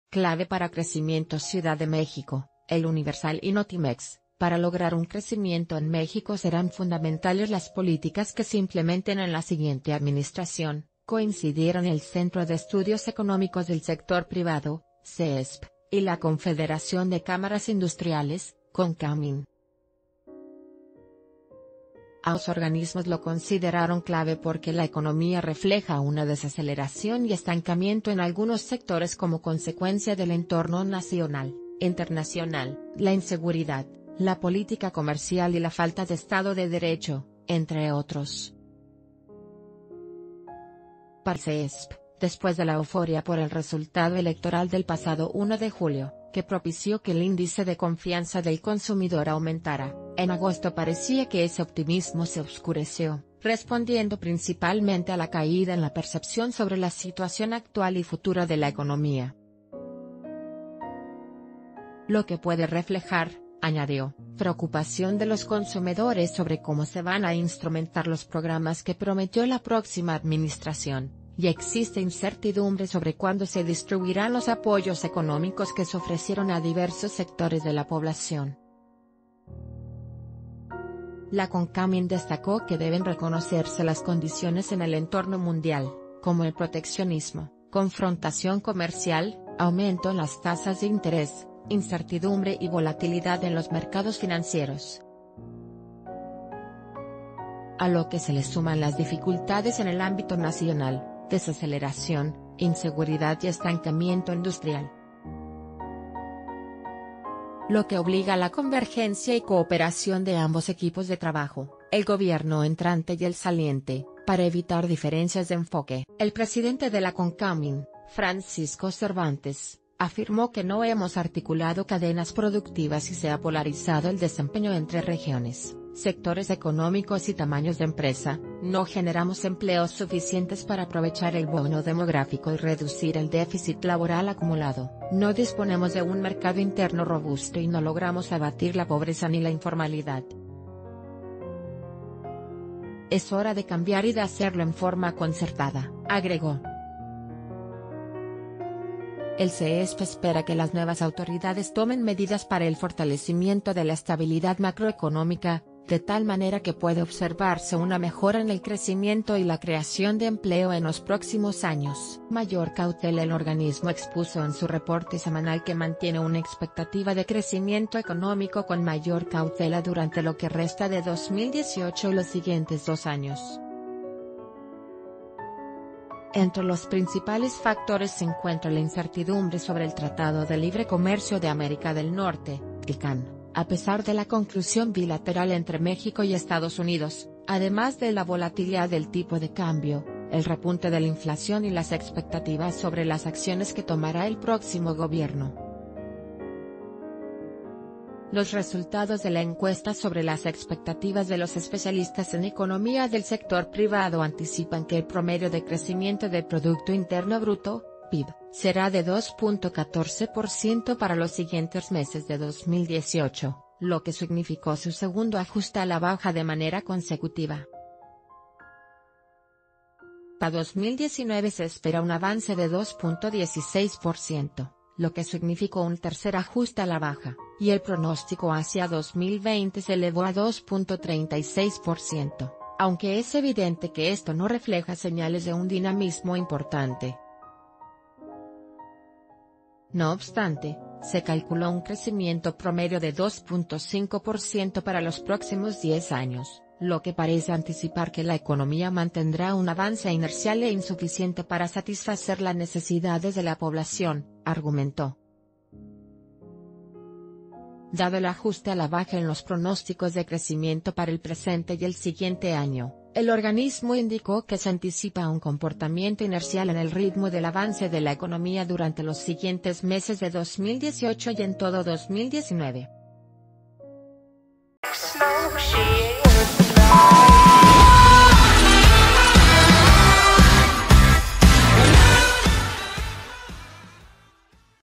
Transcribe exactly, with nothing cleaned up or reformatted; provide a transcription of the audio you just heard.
clave para crecimiento. Ciudad de México, El Universal y Notimex. Para lograr un crecimiento en México serán fundamentales las políticas que se implementen en la siguiente administración, coincidieron el Centro de Estudios Económicos del Sector Privado, C E S P, y la Confederación de Cámaras Industriales, CONCAMIN. Ambos organismos lo consideraron clave porque la economía refleja una desaceleración y estancamiento en algunos sectores como consecuencia del entorno nacional, internacional, la inseguridad, la política comercial y la falta de Estado de Derecho, entre otros. Para el C E S P, después de la euforia por el resultado electoral del pasado uno de julio, que propició que el índice de confianza del consumidor aumentara, en agosto parecía que ese optimismo se oscureció, respondiendo principalmente a la caída en la percepción sobre la situación actual y futura de la economía. Lo que puede reflejar, añadió, preocupación de los consumidores sobre cómo se van a instrumentar los programas que prometió la próxima administración, y existe incertidumbre sobre cuándo se distribuirán los apoyos económicos que se ofrecieron a diversos sectores de la población. La CONCAMIN destacó que deben reconocerse las condiciones en el entorno mundial, como el proteccionismo, confrontación comercial, aumento en las tasas de interés, incertidumbre y volatilidad en los mercados financieros. A lo que se le suman las dificultades en el ámbito nacional, desaceleración, inseguridad y estancamiento industrial. Lo que obliga a la convergencia y cooperación de ambos equipos de trabajo, el gobierno entrante y el saliente, para evitar diferencias de enfoque. El presidente de la CONCAMIN, Francisco Cervantes, afirmó que no hemos articulado cadenas productivas y se ha polarizado el desempeño entre regiones, sectores económicos y tamaños de empresa, no generamos empleos suficientes para aprovechar el bono demográfico y reducir el déficit laboral acumulado, no disponemos de un mercado interno robusto y no logramos abatir la pobreza ni la informalidad. Es hora de cambiar y de hacerlo en forma concertada, agregó. El C E S P espera que las nuevas autoridades tomen medidas para el fortalecimiento de la estabilidad macroeconómica, de tal manera que pueda observarse una mejora en el crecimiento y la creación de empleo en los próximos años. Mayor cautela. El organismo expuso en su reporte semanal que mantiene una expectativa de crecimiento económico con mayor cautela durante lo que resta de dos mil dieciocho y los siguientes dos años. Entre los principales factores se encuentra la incertidumbre sobre el Tratado de Libre Comercio de América del Norte, el C A N, a pesar de la conclusión bilateral entre México y Estados Unidos, además de la volatilidad del tipo de cambio, el repunte de la inflación y las expectativas sobre las acciones que tomará el próximo gobierno. Los resultados de la encuesta sobre las expectativas de los especialistas en economía del sector privado anticipan que el promedio de crecimiento del Producto Interno Bruto, P I B, será de dos punto catorce por ciento para los siguientes meses de dos mil dieciocho, lo que significó su segundo ajuste a la baja de manera consecutiva. Para dos mil diecinueve se espera un avance de dos punto dieciséis por ciento. Lo que significó un tercer ajuste a la baja, y el pronóstico hacia dos mil veinte se elevó a dos punto treinta y seis por ciento, aunque es evidente que esto no refleja señales de un dinamismo importante. No obstante, se calculó un crecimiento promedio de dos punto cinco por ciento para los próximos diez años, lo que parece anticipar que la economía mantendrá un avance inercial e insuficiente para satisfacer las necesidades de la población, argumentó. Dado el ajuste a la baja en los pronósticos de crecimiento para el presente y el siguiente año, el organismo indicó que se anticipa un comportamiento inercial en el ritmo del avance de la economía durante los siguientes meses de dos mil dieciocho y en todo dos mil diecinueve.